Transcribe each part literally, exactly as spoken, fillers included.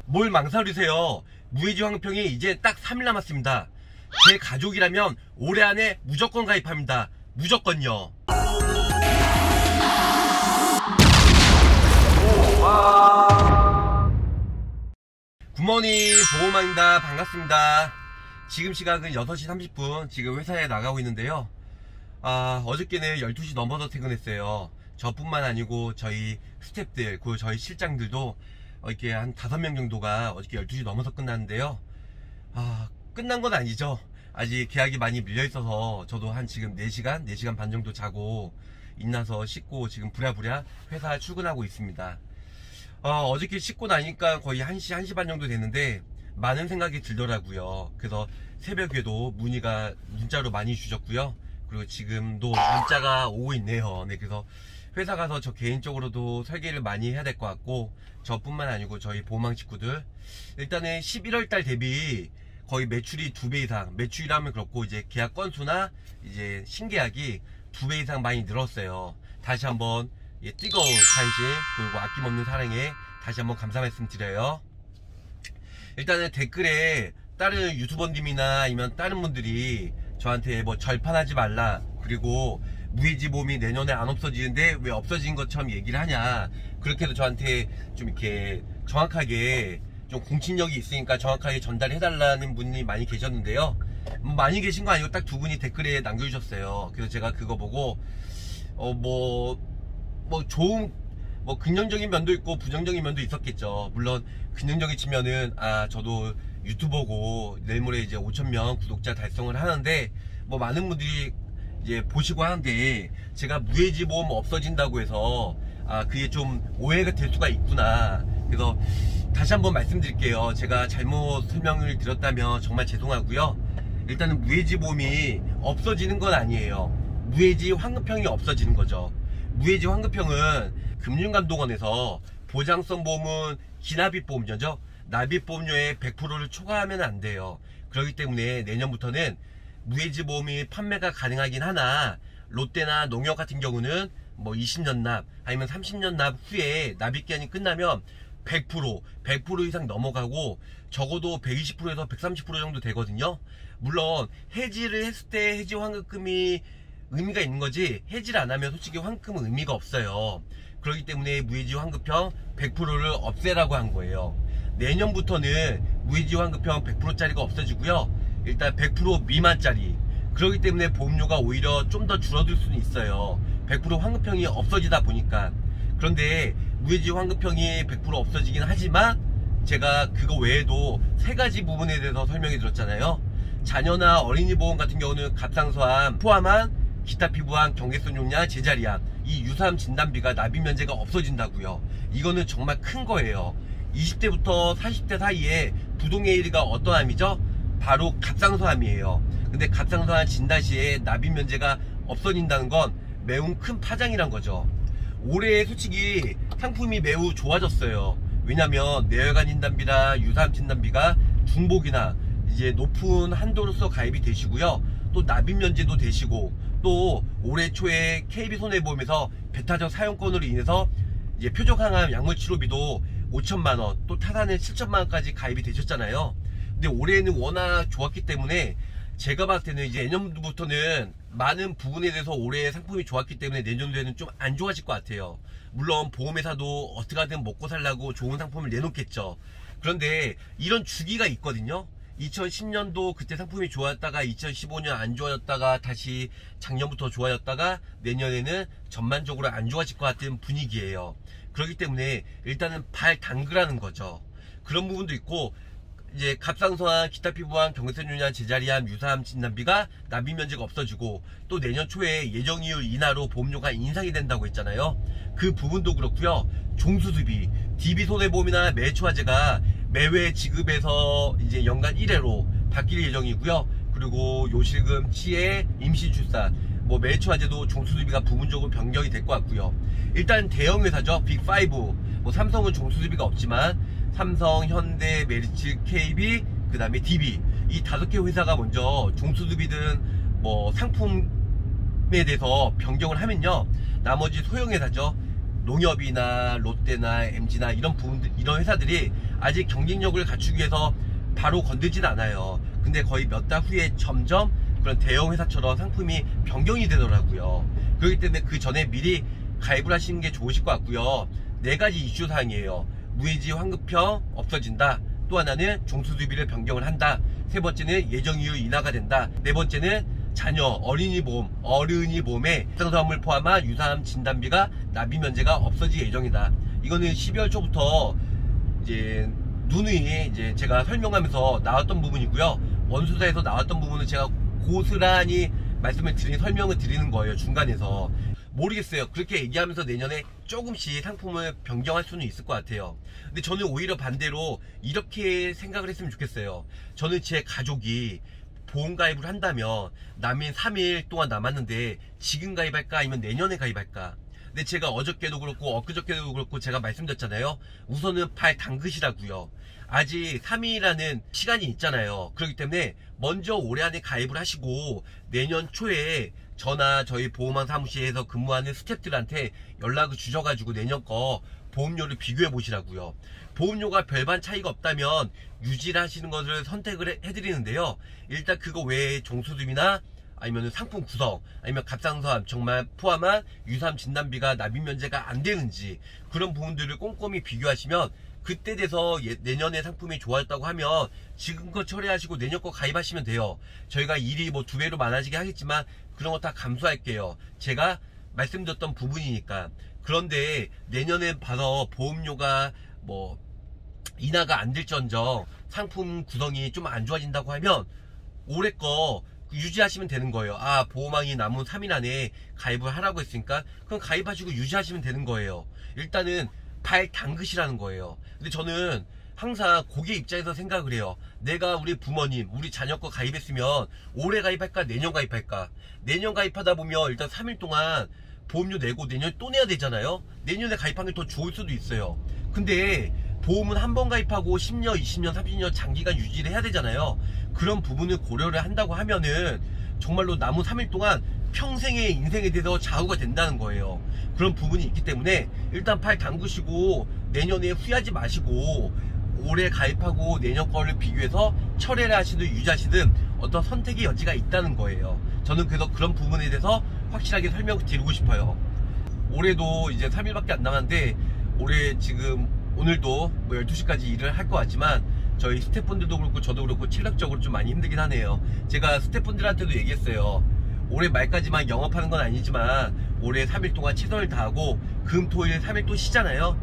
뭘 망설이세요. 무해지 황금평이 이제 딱 삼 일 남았습니다. 제 가족이라면 올해 안에 무조건 가입합니다. 무조건요. 굿모닝 보호망입니다. 반갑습니다. 지금 시각은 여섯 시 삼십 분 지금 회사에 나가고 있는데요. 아, 어저께는 열두 시 넘어서 퇴근했어요. 저뿐만 아니고 저희 스태프들, 그 저희 실장들도 이렇게 한 다섯 명 정도가 어저께 열두 시 넘어서 끝났는데요. 아, 끝난 건 아니죠. 아직 계약이 많이 밀려있어서 저도 한 지금 네 시간, 네 시간 반 정도 자고 일어나서 씻고 지금 부랴부랴 회사 출근하고 있습니다. 어, 어저께 씻고 나니까 거의 한 시, 한 시 반 정도 됐는데 많은 생각이 들더라고요. 그래서 새벽에도 문의가 문자로 많이 주셨고요. 그리고 지금도 문자가 오고 있네요. 네, 그래서 회사 가서 저 개인적으로도 설계를 많이 해야 될 것 같고, 저뿐만 아니고 저희 보호망 식구들 일단은 십일월 달 대비 거의 매출이 두 배 이상, 매출이라면 그렇고 이제 계약 건수나 이제 신계약이 두 배 이상 많이 늘었어요. 다시 한번 예, 뜨거운 관심 그리고 아낌없는 사랑에 다시 한번 감사 말씀 드려요. 일단은 댓글에 다른 유튜버님이나 아니면 다른 분들이 저한테 뭐 절판하지 말라, 그리고 무해지 보험이 내년에 안 없어지는데 왜 없어진 것처럼 얘기를 하냐, 그렇게 해서 저한테 좀 이렇게 정확하게 좀 공신력이 있으니까 정확하게 전달해달라는 분이 많이 계셨는데요. 뭐 많이 계신 거 아니고 딱 두 분이 댓글에 남겨주셨어요. 그래서 제가 그거 보고 어 뭐 뭐 좋은 뭐 긍정적인 면도 있고 부정적인 면도 있었겠죠. 물론 긍정적인 측면은 아 저도 유튜버고 내일 모레 이제 오천 명 구독자 달성을 하는데 뭐 많은 분들이 이제 보시고 하는데 제가 무해지 보험 없어진다고 해서 아 그게 좀 오해가 될 수가 있구나. 그래서 다시 한번 말씀드릴게요. 제가 잘못 설명을 드렸다면 정말 죄송하고요. 일단은 무해지 보험이 없어지는 건 아니에요. 무해지 황금평이 없어지는 거죠. 무해지 황금평은 금융감독원에서 보장성 보험은 기납입 보험료죠. 납입 보험료의 백 퍼센트를 초과하면 안 돼요. 그렇기 때문에 내년부터는 무해지 보험이 판매가 가능하긴 하나, 롯데나 농협 같은 경우는 뭐 이십 년 납 아니면 삼십 년 납 후에 납입기한이 끝나면 백 퍼센트, 백 퍼센트 이상 넘어가고 적어도 백이십 퍼센트에서 백삼십 퍼센트 정도 되거든요. 물론 해지를 했을 때 해지 환급금이 의미가 있는 거지, 해지를 안 하면 솔직히 환급금은 의미가 없어요. 그렇기 때문에 무해지 황금평 백 퍼센트를 없애라고 한 거예요. 내년부터는 무해지 황금평 백 퍼센트짜리가 없어지고요. 일단 백 퍼센트 미만짜리, 그렇기 때문에 보험료가 오히려 좀 더 줄어들 수는 있어요. 백 퍼센트 황금평이 없어지다 보니까. 그런데 무해지 황금평이 백 퍼센트 없어지긴 하지만 제가 그거 외에도 세 가지 부분에 대해서 설명해 드렸잖아요. 자녀나 어린이 보험 같은 경우는 갑상선암 포함한 기타 피부암, 경계선 용량, 제자리암, 이 유사암 진단비가 납입 면제가 없어진다고요. 이거는 정말 큰 거예요. 이십 대부터 사십 대 사이에 부동의 일 위가 어떤 암이죠? 바로 갑상선암이에요. 근데 갑상선암 진단 시에 납입 면제가 없어진다는 건 매우 큰 파장이란 거죠. 올해 솔직히 상품이 매우 좋아졌어요. 왜냐면 뇌혈관 진단비나 유사암 진단비가 중복이나 이제 높은 한도로서 가입이 되시고요. 또 납입 면제도 되시고, 또 올해 초에 케이비손해보험에서 배타적 사용권으로 인해서 이제 표적항암 약물 치료비도 오천만 원, 또 타산은 칠천만 원까지 가입이 되셨잖아요. 근데 올해는 워낙 좋았기 때문에 제가 봤을 때는 이제 내년부터는 많은 부분에 대해서 올해 상품이 좋았기 때문에 내년도에는 좀 안 좋아질 것 같아요. 물론 보험회사도 어떻게든 먹고 살라고 좋은 상품을 내놓겠죠. 그런데 이런 주기가 있거든요. 이천십 년도 그때 상품이 좋았다가 이천십오 년 안 좋아졌다가 다시 작년부터 좋아졌다가 내년에는 전반적으로 안 좋아질 것 같은 분위기예요. 그렇기 때문에 일단은 발 담그라는 거죠. 그런 부분도 있고, 이제 갑상선암, 기타 피부암, 경계선 용량, 제자리암, 유사암 진단비가 납입 면제가 없어지고, 또 내년 초에 예정이율 인하로 보험료가 인상이 된다고 했잖아요. 그 부분도 그렇고요. 종수수비, 디비손해보험이나 매초화재가 매회 지급에서 이제 연간 일 회로 바뀔 예정이고요. 그리고 요실금, 치해, 임신출산, 뭐 매초화재도 종수수비가 부분적으로 변경이 될 것 같고요. 일단 대형 회사죠. 빅파이브, 뭐 삼성은 종수수비가 없지만 삼성, 현대, 메리츠, 케이비, 그 다음에 디비, 이 다섯 개 회사가 먼저 종수수비든 뭐 상품에 대해서 변경을 하면요, 나머지 소형 회사죠. 농협이나 롯데나 엠지나 이런 부분들, 이런 회사들이 아직 경쟁력을 갖추기 위해서 바로 건들진 않아요. 근데 거의 몇 달 후에 점점 그런 대형 회사처럼 상품이 변경이 되더라고요. 그렇기 때문에 그 전에 미리 가입을 하시는 게 좋으실 것 같고요. 네 가지 이슈 사항이에요. 무해지 환급형 없어진다. 또 하나는 종수수비를 변경을 한다. 세 번째는 예정이율 인하가 된다. 네 번째는 자녀, 어린이 보험, 어른이 보험에 상담을 포함한 유사암 진단비가 납입 면제가 없어질 예정이다. 이거는 십이월 초부터 이제 누누이 이제 제가 설명하면서 나왔던 부분이고요. 원수사에서 나왔던 부분은 제가 고스란히 말씀을 드린 설명을 드리는 거예요. 중간에서 모르겠어요. 그렇게 얘기하면서 내년에 조금씩 상품을 변경할 수는 있을 것 같아요. 근데 저는 오히려 반대로 이렇게 생각을 했으면 좋겠어요. 저는 제 가족이 보험 가입을 한다면 남인 삼 일 동안 남았는데 지금 가입할까 아니면 내년에 가입할까. 근데 제가 어저께도 그렇고 엊그저께도 그렇고 제가 말씀드렸잖아요. 우선은 발 담그시라고요. 아직 삼 일이라는 시간이 있잖아요. 그렇기 때문에 먼저 올해 안에 가입을 하시고 내년 초에 저나 저희 보험왕 사무실에서 근무하는 스태프들한테 연락을 주셔가지고 내년 거 보험료를 비교해 보시라고요. 보험료가 별반 차이가 없다면 유지를 하시는 것을 선택을 해드리는데요. 일단 그거 외에 종수수비나 아니면 상품 구성, 아니면 갑상선암 정말 포함한 유사암 진단비가 납입 면제가 안 되는지 그런 부분들을 꼼꼼히 비교하시면 그때 돼서 예, 내년에 상품이 좋아졌다고 하면 지금 거 처리하시고 내년 거 가입하시면 돼요. 저희가 일이 뭐 두 배로 많아지게 하겠지만 그런 거 다 감수할게요. 제가 말씀드렸던 부분이니까. 그런데 내년에 봐서 보험료가 뭐 인하가 안 될지언정 상품 구성이 좀 안 좋아진다고 하면 올해 거 유지하시면 되는 거예요. 아, 보험왕이 남은 삼 일 안에 가입을 하라고 했으니까 그럼 가입하시고 유지하시면 되는 거예요. 일단은 발 담그시라는 거예요. 근데 저는 항상 고객 입장에서 생각을 해요. 내가 우리 부모님, 우리 자녀 거 가입했으면 올해 가입할까 내년 가입할까. 내년 가입하다 보면 일단 삼 일 동안 보험료 내고 내년에 또 내야 되잖아요. 내년에 가입하는 게 더 좋을 수도 있어요. 근데 보험은 한 번 가입하고 십 년, 이십 년, 삼십 년 장기간 유지를 해야 되잖아요. 그런 부분을 고려를 한다고 하면은 정말로 남은 삼 일 동안 평생의 인생에 대해서 좌우가 된다는 거예요. 그런 부분이 있기 때문에 일단 팔 담그시고 내년에 후회하지 마시고 올해 가입하고 내년 거를 비교해서 철회를 하시든 유지하시든 어떤 선택의 여지가 있다는 거예요. 저는 그래서 그런 부분에 대해서 확실하게 설명을 드리고 싶어요. 올해도 이제 삼 일밖에 안 남았는데 올해 지금 오늘도 뭐 열두 시까지 일을 할 것 같지만 저희 스태프분들도 그렇고 저도 그렇고 체력적으로 좀 많이 힘들긴 하네요. 제가 스태프분들한테도 얘기했어요. 올해 말까지만 영업하는 건 아니지만 올해 삼 일 동안 최선을 다하고 금, 토, 일 삼 일 또 쉬잖아요.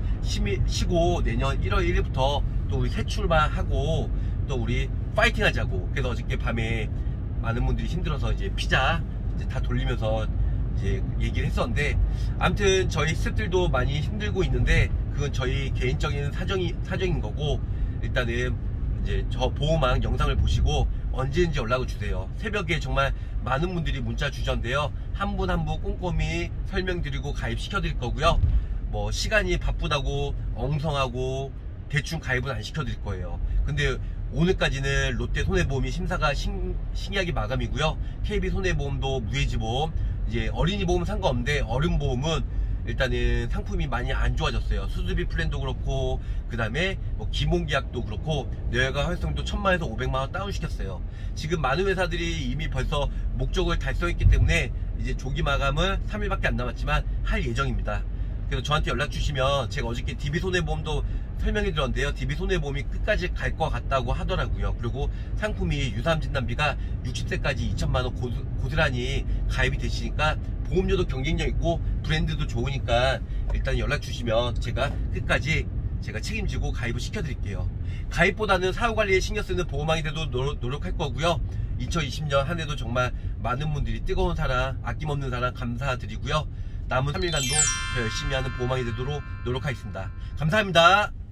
쉬고 내년 일월 일일부터 또 우리 새 출발하고 또 우리 파이팅 하자고. 그래서 어저께 밤에 많은 분들이 힘들어서 이제 피자 이제 다 돌리면서 이제 얘기를 했었는데 아무튼 저희 스태프들도 많이 힘들고 있는데 그건 저희 개인적인 사정이, 사정인 거고 일단은 이제 저 보험왕 영상을 보시고 언제든지 연락을 주세요. 새벽에 정말 많은 분들이 문자 주셨는데요. 한 분 한 분 꼼꼼히 설명드리고 가입시켜 드릴 거고요. 뭐 시간이 바쁘다고 엉성하고 대충 가입은 안 시켜 드릴 거예요. 근데 오늘까지는 롯데손해보험이 심사가 신, 신기하게 마감이고요. 케이비손해보험도 무해지보험, 이제 어린이보험은 상관없는데 어른보험은 일단은 상품이 많이 안 좋아졌어요. 수수비 플랜도 그렇고 그 다음에 뭐 기본계약도 그렇고 내외가 활성도 천만에서 오백만 원 다운시켰어요. 지금 많은 회사들이 이미 벌써 목적을 달성했기 때문에 이제 조기 마감은 삼 일밖에 안 남았지만 할 예정입니다. 그래서 저한테 연락 주시면 제가 어저께 디비손해보험도 설명해 드렸는데요. 디비손해보험이 끝까지 갈 것 같다고 하더라고요. 그리고 상품이 유사암 진단비가 육십 세까지 이천만 원 고스, 고스란히 가입이 되시니까 보험료도 경쟁력 있고 브랜드도 좋으니까 일단 연락 주시면 제가 끝까지 제가 책임지고 가입을 시켜드릴게요. 가입보다는 사후관리에 신경쓰는 보험왕이 돼도 노력할 거고요. 이천이십 년 한 해도 정말 많은 분들이 뜨거운 사랑, 아낌없는 사랑 감사드리고요. 남은 삼 일간도 더 열심히 하는 보험왕이 되도록 노력하겠습니다. 감사합니다.